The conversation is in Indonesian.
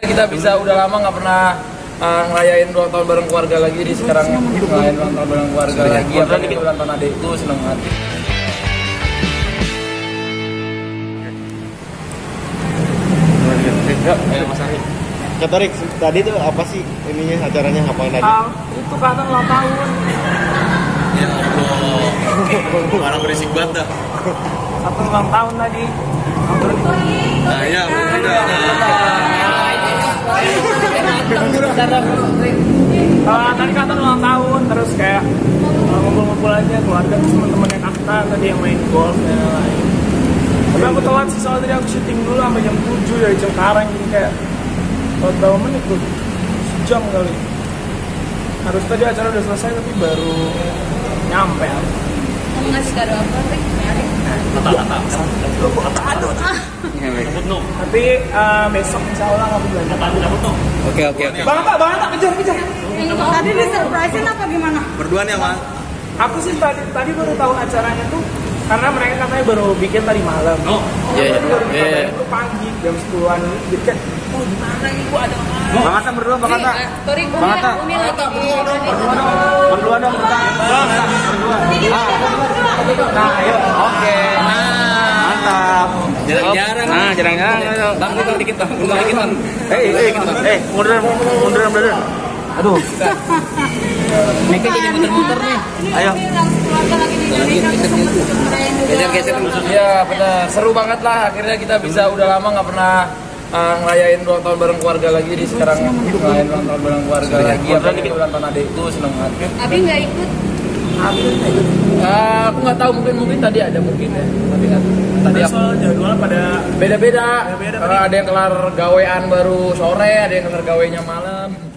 Kita bisa udah lama nggak pernah ngerayain ulang tahun bareng keluarga lagi, di sekarang ngerayain ulang tahun bareng keluarga lagi. Apalagi ulang tahun adikku, seneng banget. Mas Ari. Kata Rick, tadi tuh apa sih ininya, acaranya apa tadi? Itu kata ulang tahun. Ya Allah, orang berisik banget dah. Satu ulang tahun tadi. Nah ya, tadi kata ulang tahun, terus kayak ngumpul-ngumpul aja keluarga, terus teman-temannya Kata tadi yang main golf dan lain-lain. Tapi aku telat sih, soalnya tadi aku syuting dulu sampai jam 7 dari Cengkareng, jadi kayak berapa menit tuh, sejam kali. Harus tadi acara udah selesai tapi baru nyampe. Mau ngasih kado apa, Rick? Tapi besok insya Allah nggak belanja. Oke. Bang tak kejar. Tadi di surprisein apa gimana? Berdua nih sama. Aku sih tadi baru tahu acaranya tuh karena mereka katanya baru bikin tadi malam. Iya. Itu pagi jam 10-an. Jadi kan, gimana ini gua ada apa? Bang Atta berdua, Bang Atta. Tori, Bang Atta. Umi lagi Berdua dong. Nah, ayo. Oke. Mantap. Jarang-jarang. Nah, jarang-jarang. Bang, mundur dikit, Bang. Mundur. Aduh. Mereka jadi muter-muter nih. Ayo. Geser. Ya benar, seru banget lah. Akhirnya kita bisa udah lama nggak pernah ngerayain ulang tahun bareng keluarga lagi, di sekarang ngerayain ulang tahun bareng keluarga lagi. Apalagi ulang tahun adikku, seneng banget. Abi nggak ikut? Aku nggak tahu, mungkin tadi ada mungkin ya. Tapi kan tadi aku Soal jadwal pada beda-beda. Karena ada yang kelar gawean baru sore, ada yang kelar gawenya malam.